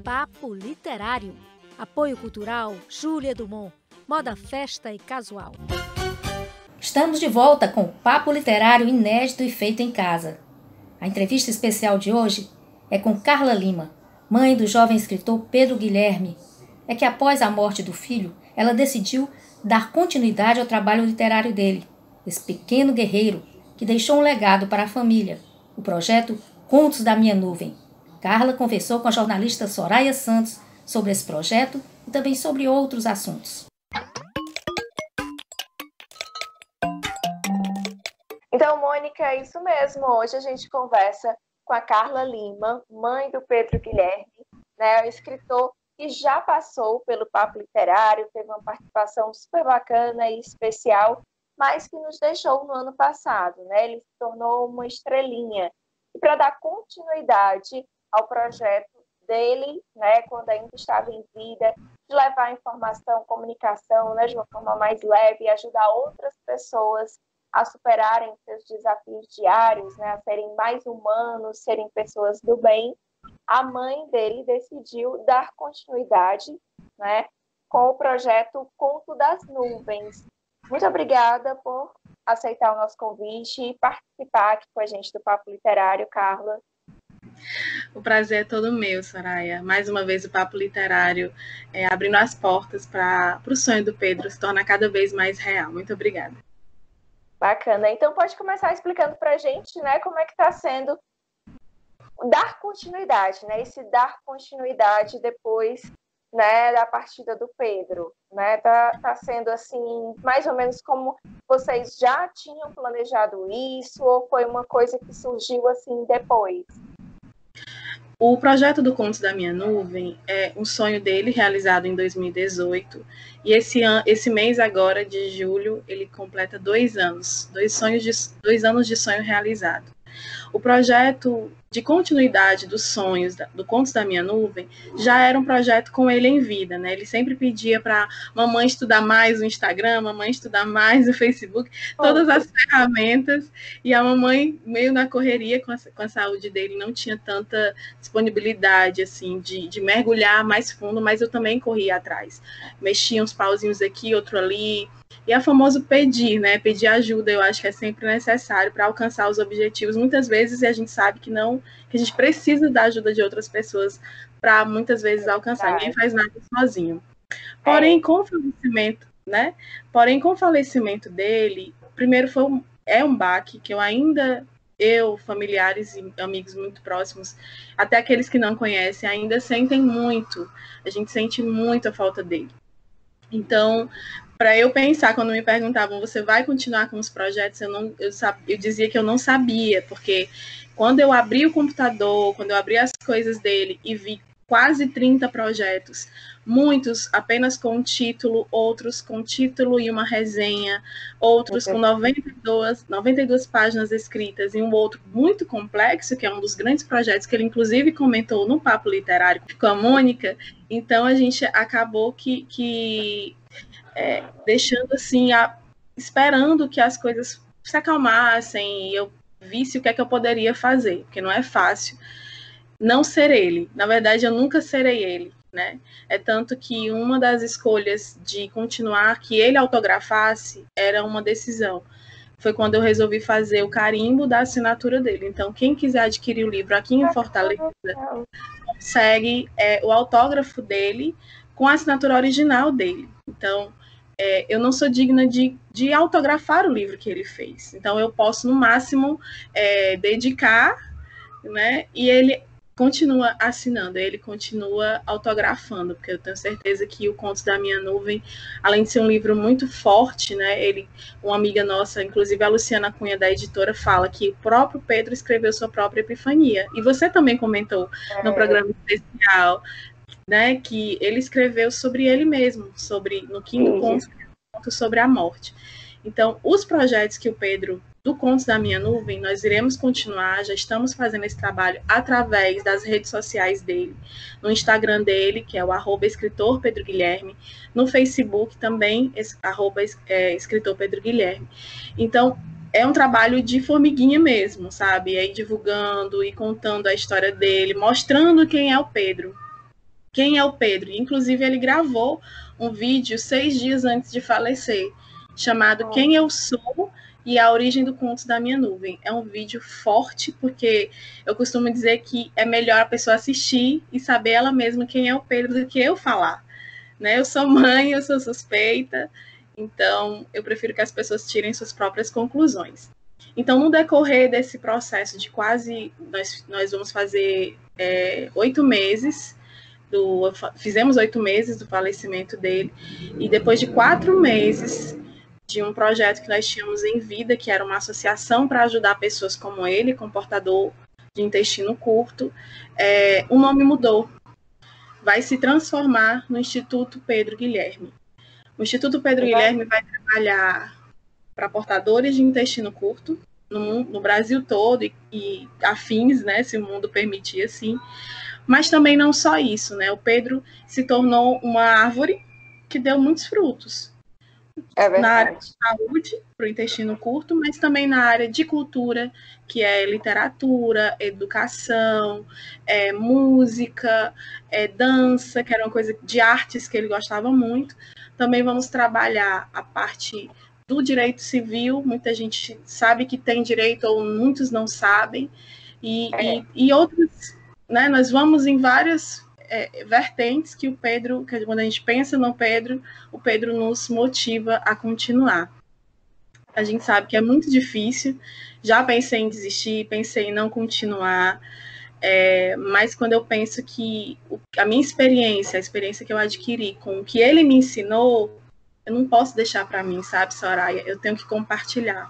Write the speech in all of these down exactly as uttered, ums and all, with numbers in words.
Papo Literário. Apoio cultural Júlia Dumont. Moda, festa e casual. Estamos de volta com o Papo Literário inédito e feito em casa. A entrevista especial de hoje é com Carla Lima, mãe do jovem escritor Pedro Guilherme. É que após a morte do filho, ela decidiu dar continuidade ao trabalho literário dele, esse pequeno guerreiro que deixou um legado para a família, o projeto Contos da Minha Nuvem. Carla conversou com a jornalista Soraya Santos sobre esse projeto e também sobre outros assuntos. Então, Mônica, é isso mesmo. Hoje a gente conversa com a Carla Lima, mãe do Pedro Guilherme, né, um escritor que já passou pelo Papo Literário, teve uma participação super bacana e especial, mas que nos deixou no ano passado, né? Ele se tornou uma estrelinha. E para dar continuidade ao projeto dele, né, quando ainda estava em vida, de levar informação, comunicação, né, de uma forma mais leve e ajudar outras pessoas a superarem seus desafios diários, né, a serem mais humanos, serem pessoas do bem, a mãe dele decidiu dar continuidade, né, com o projeto Conto das Nuvens. Muito obrigada por aceitar o nosso convite e participar aqui com a gente do Papo Literário, Carla. O prazer é todo meu, Soraya. Mais uma vez o Papo Literário é, abrindo as portas para o sonho do Pedro se tornar cada vez mais real. Muito obrigada. Bacana. Então pode começar explicando para a gente, né, como é que está sendo dar continuidade, né? Esse dar continuidade depois, né, da partida do Pedro, né? Tá, tá sendo assim, mais ou menos como vocês já tinham planejado isso, ou foi uma coisa que surgiu assim depois? O projeto do Contos da Minha Nuvem é um sonho dele realizado em dois mil e dezoito, e esse, an esse mês agora, de julho, ele completa dois anos, dois, sonhos de, dois anos de sonho realizado. O projeto de continuidade dos sonhos do Contos da Minha Nuvem já era um projeto com ele em vida, né? Ele sempre pedia para mamãe estudar mais o Instagram, mamãe estudar mais o Facebook, todas as ferramentas, e a mamãe, meio na correria com a, com a saúde dele, não tinha tanta disponibilidade, assim, de, de mergulhar mais fundo, mas eu também corria atrás. Mexia uns pauzinhos aqui, outro ali. E é o famoso pedir, né? Pedir ajuda, eu acho que é sempre necessário para alcançar os objetivos. Muitas vezes a gente sabe que não, que a gente precisa da ajuda de outras pessoas para muitas vezes alcançar. Ninguém faz nada sozinho. Porém, com o falecimento, né? Porém, com o falecimento dele, primeiro foi um, é um baque que eu ainda, eu, familiares e amigos muito próximos, até aqueles que não conhecem, ainda sentem muito. A gente sente muito a falta dele. Então, para eu pensar, quando me perguntavam, você vai continuar com os projetos, eu, não, eu, eu dizia que eu não sabia, porque quando eu abri o computador, quando eu abri as coisas dele e vi quase trinta projetos, muitos apenas com título, outros com título e uma resenha, outros com noventa e duas, noventa e duas páginas escritas, e um outro muito complexo, que é um dos grandes projetos que ele inclusive comentou no Papo Literário com a Mônica. Então a gente acabou que... que É, deixando assim, a, esperando que as coisas se acalmassem e eu visse o que é que eu poderia fazer, porque não é fácil não ser ele. Na verdade, eu nunca serei ele, né? É tanto que uma das escolhas de continuar, que ele autografasse, era uma decisão. Foi quando eu resolvi fazer o carimbo da assinatura dele. Então, quem quiser adquirir o livro aqui em Fortaleza, consegue é, o autógrafo dele com a assinatura original dele. Então, É, eu não sou digna de, de autografar o livro que ele fez. Então, eu posso, no máximo, é, dedicar, né? E ele continua assinando, ele continua autografando, porque eu tenho certeza que o Contos da Minha Nuvem, além de ser um livro muito forte, né? Ele, uma amiga nossa, inclusive a Luciana Cunha, da editora, fala que o próprio Pedro escreveu sua própria epifania. E você também comentou é. no programa especial, né, que ele escreveu sobre ele mesmo, sobre, no quinto conto, conto sobre a morte. Então, os projetos que o Pedro, do Contos da Minha Nuvem, nós iremos continuar, já estamos fazendo esse trabalho através das redes sociais dele, no Instagram dele, que é o arroba escritor Pedro Guilherme, no Facebook também, arroba é, escritor Pedro Guilherme. Então, é um trabalho de formiguinha mesmo, sabe? Aí divulgando e contando a história dele, mostrando quem é o Pedro. quem é o Pedro. Inclusive, ele gravou um vídeo seis dias antes de falecer, chamado Quem Eu Sou e a Origem do Conto da Minha Nuvem. É um vídeo forte, porque eu costumo dizer que é melhor a pessoa assistir e saber ela mesma quem é o Pedro do que eu falar. Né? Eu sou mãe, eu sou suspeita, então eu prefiro que as pessoas tirem suas próprias conclusões. Então, no decorrer desse processo de quase, nós, nós vamos fazer é, oito meses, do, fizemos oito meses do falecimento dele, e depois de quatro meses de um projeto que nós tínhamos em vida, que era uma associação para ajudar pessoas como ele, com portador de intestino curto, é, o nome mudou. Vai se transformar no Instituto Pedro Guilherme. O Instituto Pedro Guilherme vai trabalhar para portadores de intestino curto, no, no Brasil todo, e, e afins, né, se o mundo permitir assim. Mas também não só isso, né? O Pedro se tornou uma árvore que deu muitos frutos. É verdade. Na área de saúde, para o intestino curto, mas também na área de cultura, que é literatura, educação, é, música, é, dança, que era uma coisa de artes que ele gostava muito. Também vamos trabalhar a parte do direito civil, muita gente sabe que tem direito ou muitos não sabem, e, é. e, e outros, né, nós vamos em várias é, vertentes que o Pedro, que quando a gente pensa no Pedro, o Pedro nos motiva a continuar. A gente sabe que é muito difícil, já pensei em desistir, pensei em não continuar, é, mas quando eu penso que a minha experiência, a experiência que eu adquiri com o que ele me ensinou, eu não posso deixar para mim, sabe, Soraya? Eu tenho que compartilhar.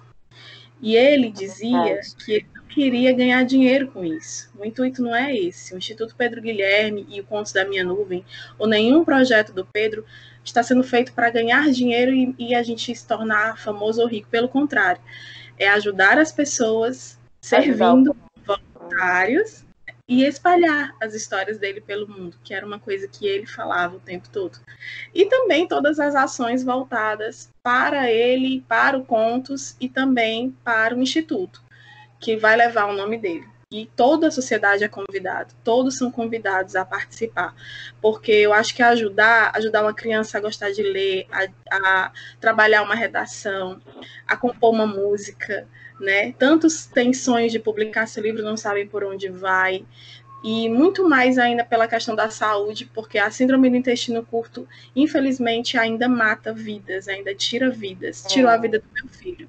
E ele dizia que ele não queria ganhar dinheiro com isso. O intuito não é esse. O Instituto Pedro Guilherme e o Contos da Minha Nuvem, ou nenhum projeto do Pedro, está sendo feito para ganhar dinheiro e, e a gente se tornar famoso ou rico. Pelo contrário, é ajudar as pessoas, servindo voluntários, e espalhar as histórias dele pelo mundo, que era uma coisa que ele falava o tempo todo. E também todas as ações voltadas para ele, para o Contos e também para o Instituto, que vai levar o nome dele. E toda a sociedade é convidada, todos são convidados a participar, porque eu acho que ajudar, ajudar uma criança a gostar de ler, a, a trabalhar uma redação, a compor uma música, né? Tantos têm sonhos de publicar seu livro, não sabem por onde vai, e muito mais ainda pela questão da saúde, porque a síndrome do intestino curto, infelizmente, ainda mata vidas, ainda tira vidas, tirou a vida do meu filho.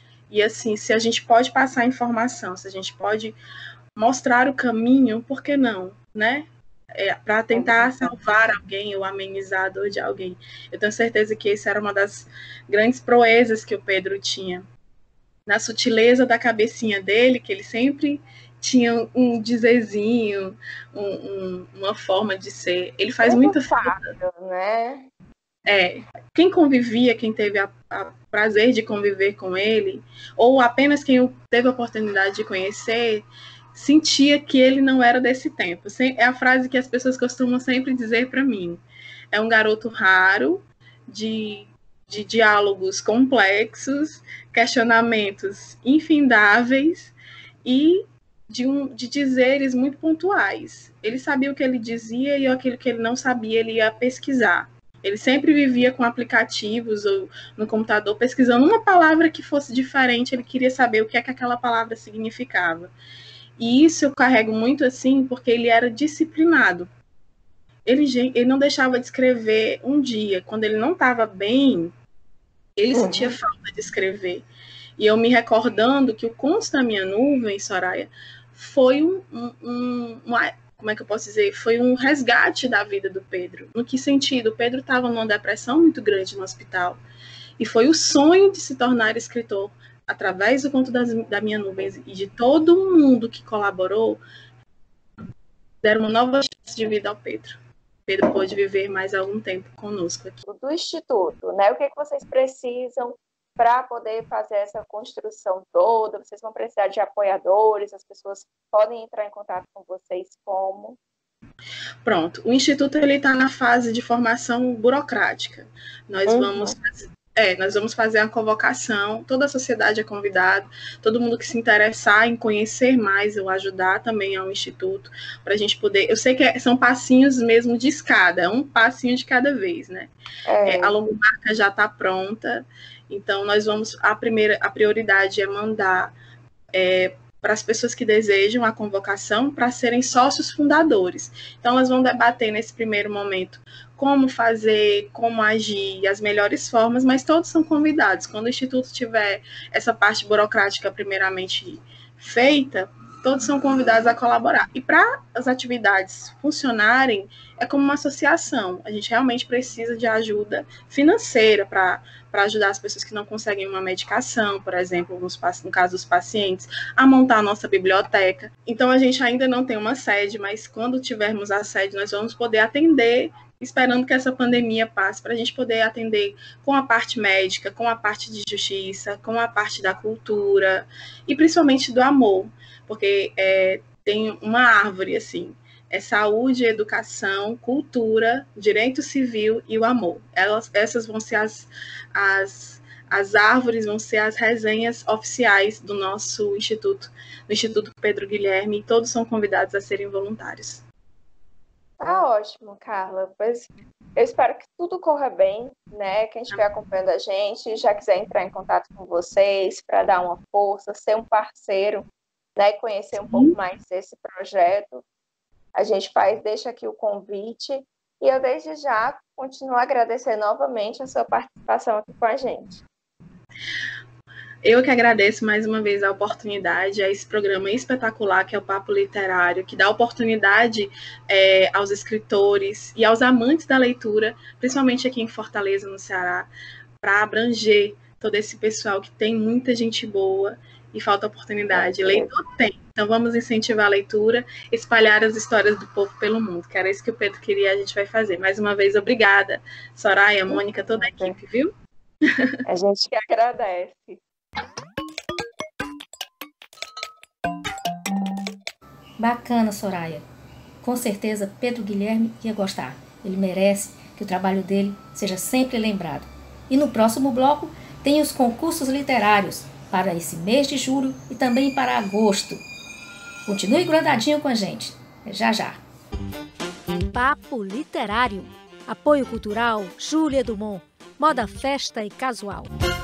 E assim, se a gente pode passar informação, se a gente pode mostrar o caminho, por que não, né? É, para tentar salvar alguém ou amenizar a dor de alguém. Eu tenho certeza que essa era uma das grandes proezas que o Pedro tinha. Na sutileza da cabecinha dele, que ele sempre tinha um dizerzinho, um, um, uma forma de ser. Ele faz muito muita falta, né? É, quem convivia, quem teve a, a prazer de conviver com ele, ou apenas quem teve a oportunidade de conhecer, sentia que ele não era desse tempo. É a frase que as pessoas costumam sempre dizer para mim. É um garoto raro, de, de diálogos complexos, questionamentos infindáveis e de, um, de dizeres muito pontuais. Ele sabia o que ele dizia e aquilo que ele não sabia, ele ia pesquisar. Ele sempre vivia com aplicativos ou no computador pesquisando uma palavra que fosse diferente, ele queria saber o que é que aquela palavra significava. E isso eu carrego muito assim porque ele era disciplinado. Ele, ele não deixava de escrever um dia. Quando ele não estava bem, ele uhum. sentia falta de escrever. E eu me recordando que o Contos da Minha Nuvem, Soraya, foi um, um, uma... como é que eu posso dizer, foi um resgate da vida do Pedro. No que sentido? O Pedro estava numa depressão muito grande no hospital. E foi o sonho de se tornar escritor, através do Conto das, da Minha Nuvem e de todo mundo que colaborou, deram uma nova chance de vida ao Pedro. Pedro pôde viver mais algum tempo conosco aqui. Do Instituto, né? O que, é que vocês precisam para poder fazer essa construção toda? Vocês vão precisar de apoiadores, as pessoas podem entrar em contato com vocês como? Pronto, o Instituto está na fase de formação burocrática. Nós uhum. vamos É, nós vamos fazer a convocação, toda a sociedade é convidada, todo mundo que se interessar em conhecer mais, eu ajudar também ao Instituto, para a gente poder, eu sei que é, são passinhos mesmo de escada, um passinho de cada vez, né? É. É, a logomarca já está pronta, então nós vamos, a primeira, a prioridade é mandar é, para as pessoas que desejam a convocação para serem sócios fundadores. Então, elas vão debater nesse primeiro momento como fazer, como agir, as melhores formas, mas todos são convidados. Quando o Instituto tiver essa parte burocrática primeiramente feita, todos são convidados a colaborar. E para as atividades funcionarem, é como uma associação. A gente realmente precisa de ajuda financeira para para ajudar as pessoas que não conseguem uma medicação, por exemplo, nos, no caso dos pacientes, a montar a nossa biblioteca. Então, a gente ainda não tem uma sede, mas quando tivermos a sede, nós vamos poder atender, esperando que essa pandemia passe, para a gente poder atender com a parte médica, com a parte de justiça, com a parte da cultura, e principalmente do amor, porque é, tem uma árvore, assim, é saúde, educação, cultura, direito civil e o amor. Elas, essas vão ser as, as, as árvores, vão ser as resenhas oficiais do nosso Instituto, do Instituto Pedro Guilherme, e todos são convidados a serem voluntários. Tá ótimo, Carla. Pois eu espero que tudo corra bem, né? Quem estiver acompanhando a gente, já quiser entrar em contato com vocês para dar uma força, ser um parceiro, né? Conhecer um Sim. pouco mais desse projeto. A gente faz, deixa aqui o convite e eu desde já continuo a agradecer novamente a sua participação aqui com a gente. Eu que agradeço mais uma vez a oportunidade, a esse programa espetacular que é o Papo Literário, que dá oportunidade é, aos escritores e aos amantes da leitura, principalmente aqui em Fortaleza, no Ceará, para abranger todo esse pessoal que tem muita gente boa e falta oportunidade. Leitor tem. Então vamos incentivar a leitura, espalhar as histórias do povo pelo mundo, que era isso que o Pedro queria, a gente vai fazer. Mais uma vez, obrigada, Soraya, Mônica, toda a equipe, viu? A gente que agradece. Bacana, Soraya. Com certeza Pedro Guilherme ia gostar. Ele merece que o trabalho dele seja sempre lembrado. E no próximo bloco tem os concursos literários para esse mês de julho e também para agosto. Continue grudadinho com a gente. Já, já. Papo Literário. Apoio Cultural Júlia Dumont. Moda, festa e casual.